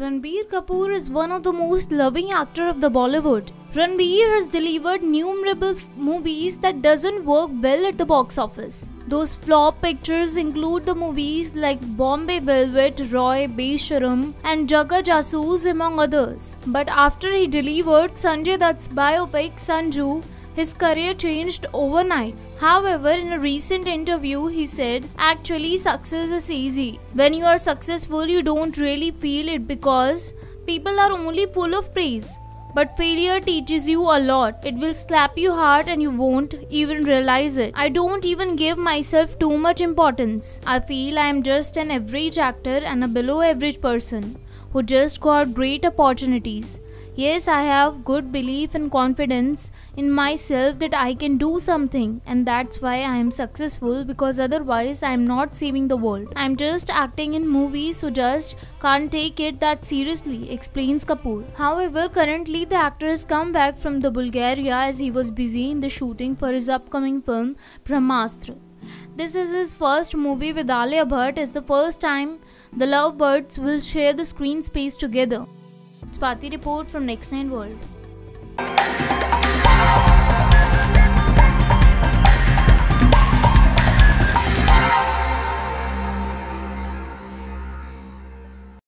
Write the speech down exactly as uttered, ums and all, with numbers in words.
Ranbir Kapoor is one of the most loving actors of the Bollywood. Ranbir has delivered numerable movies that doesn't work well at the box office. Those flop pictures include the movies like Bombay Velvet, Roy, Besharam and Jagga Jasoos among others. But after he delivered Sanjay Dutt's biopic Sanju, his career changed overnight. However, in a recent interview, he said, "Actually, success is easy. When you are successful, you don't really feel it because people are only full of praise. But failure teaches you a lot. It will slap you hard and you won't even realize it. I don't even give myself too much importance. I feel I am just an average actor and a below average person who just got great opportunities. Yes, I have good belief and confidence in myself that I can do something, and that's why I am successful, because otherwise I am not saving the world. I am just acting in movies, so just can't take it that seriously," explains Kapoor. However, currently the actor has come back from the Bulgaria as he was busy in the shooting for his upcoming film Brahmastra. This is his first movie with Alia Bhatt as the first time the lovebirds will share the screen space together. Swati report from Next nine World.